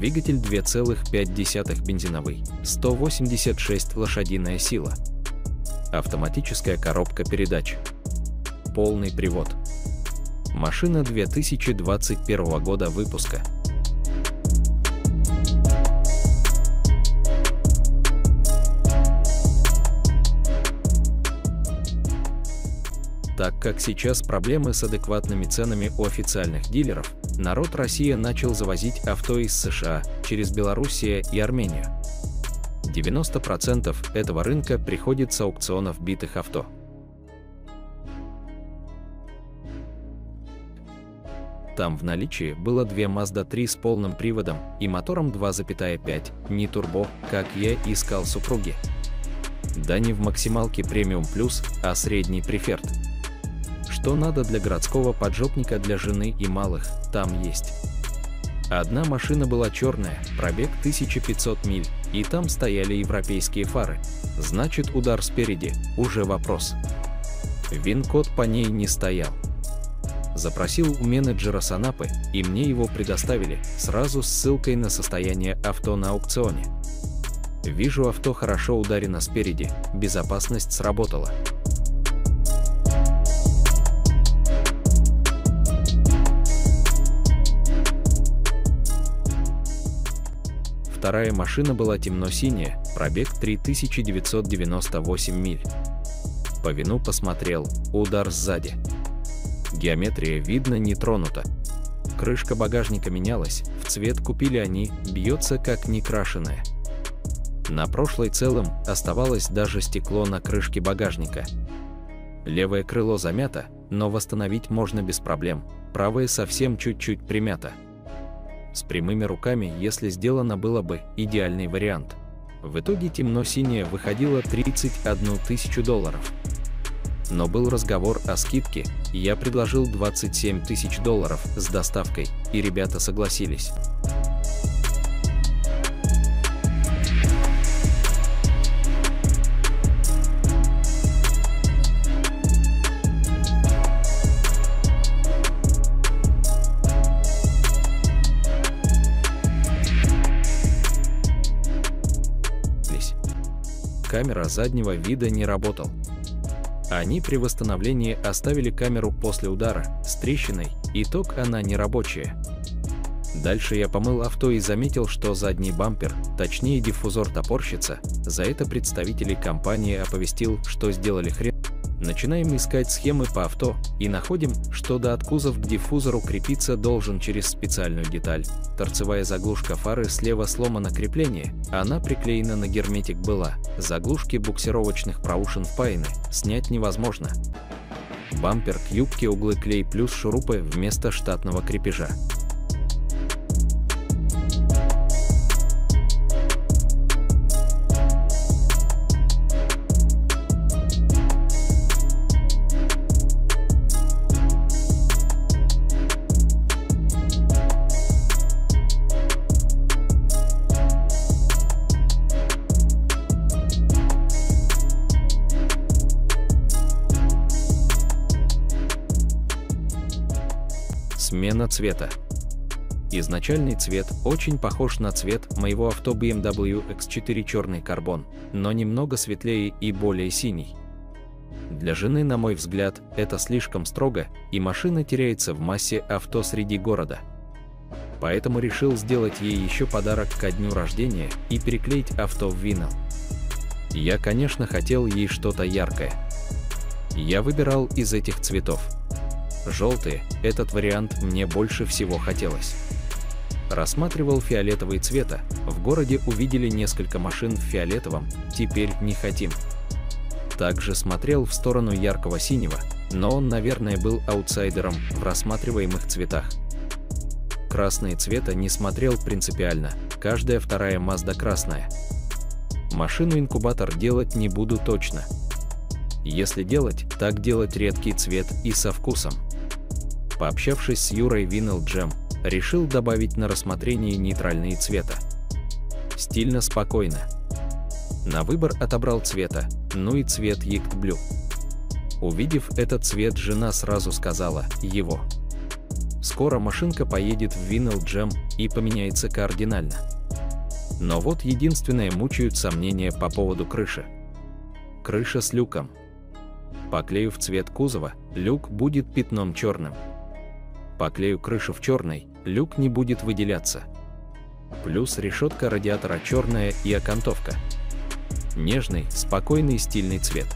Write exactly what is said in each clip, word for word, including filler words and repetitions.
Двигатель два целых пять десятых бензиновый, сто восемьдесят шесть лошадиная сила. Автоматическая коробка передач. Полный привод. Машина две тысячи двадцать первого года выпуска. Так как сейчас проблемы с адекватными ценами у официальных дилеров, народ Россия начал завозить авто из США через Белоруссию и Армению. девяносто процентов этого рынка приходит с аукционов битых авто. Там в наличии было две Мазда три с полным приводом и мотором два целых пять, не турбо, как я искал супруги. Да не в максималке премиум плюс, а средний преферд. Что надо для городского поджопника для жены и малых, там есть. Одна машина была черная, пробег тысяча пятьсот миль, и там стояли европейские фары. Значит, удар спереди, уже вопрос. ВИН-код по ней не стоял. Запросил у менеджера с Анапы, и мне его предоставили, сразу с ссылкой на состояние авто на аукционе. Вижу, авто хорошо ударено спереди, безопасность сработала. Вторая машина была темно-синяя, пробег три тысячи девятьсот девяносто восемь миль. По вину посмотрел, удар сзади. Геометрия видно не тронута. Крышка багажника менялась, в цвет купили они, бьется как некрашенная. На прошлой целом оставалось даже стекло на крышке багажника. Левое крыло замято, но восстановить можно без проблем, правое совсем чуть-чуть примято. С прямыми руками, если сделано, было бы идеальный вариант. В итоге темно-синяя выходила тридцать одну тысячу долларов. Но был разговор о скидке, и я предложил двадцать семь тысяч долларов с доставкой, и ребята согласились. Камера заднего вида не работал. Они при восстановлении оставили камеру после удара с трещиной, итог она не рабочая. Дальше я помыл авто и заметил, что задний бампер, точнее диффузор топорщится, за это представители компании оповестил, что сделали хрен. Начинаем искать схемы по авто и находим, что до откузов к диффузору крепиться должен через специальную деталь. Торцевая заглушка фары слева сломано крепление, она приклеена на герметик была. Заглушки буксировочных проушин впаяны, снять невозможно. Бампер к юбке углы клей плюс шурупы вместо штатного крепежа. Смена цвета. Изначальный цвет очень похож на цвет моего авто би эм дабл ю икс четыре черный карбон, но немного светлее и более синий. Для жены, на мой взгляд, это слишком строго, и машина теряется в массе авто среди города. Поэтому решил сделать ей еще подарок ко дню рождения и переклеить авто в винил. Я, конечно, хотел ей что-то яркое. Я выбирал из этих цветов. Желтые, этот вариант мне больше всего хотелось. Рассматривал фиолетовые цвета, в городе увидели несколько машин в фиолетовом, теперь не хотим. Также смотрел в сторону яркого синего, но он, наверное, был аутсайдером в рассматриваемых цветах. Красные цвета не смотрел принципиально, каждая вторая Мазда красная. Машину-инкубатор делать не буду точно. Если делать, так делать редкий цвет и со вкусом. Пообщавшись с Юрой Vinyl Jam, решил добавить на рассмотрение нейтральные цвета. Стильно, спокойно. На выбор отобрал цвета, ну и цвет Yacht Blue. Увидев этот цвет, жена сразу сказала «его». Скоро машинка поедет в Vinyl Jam и поменяется кардинально. Но вот единственное мучают сомнения по поводу крыши. Крыша с люком. Поклею в цвет кузова, люк будет пятном черным. Поклею крышу в черный, люк не будет выделяться. Плюс решетка радиатора черная и окантовка. Нежный, спокойный стильный цвет.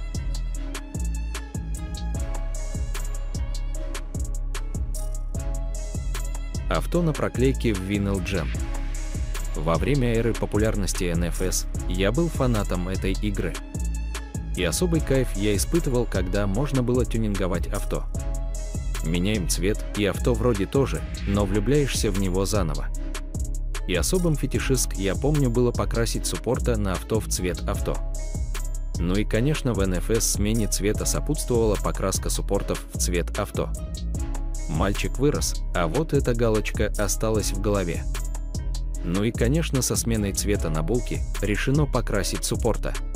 Авто на проклейке в Vinyl Jam. Во время эры популярности эн эф эс я был фанатом этой игры. И особый кайф я испытывал, когда можно было тюнинговать авто. Меняем цвет, и авто вроде тоже, но влюбляешься в него заново. И особым фетишист, я помню, было покрасить суппорта на авто в цвет авто. Ну и конечно в эн эф эс смене цвета сопутствовала покраска суппортов в цвет авто. Мальчик вырос, а вот эта галочка осталась в голове. Ну и конечно со сменой цвета на булке решено покрасить суппорта.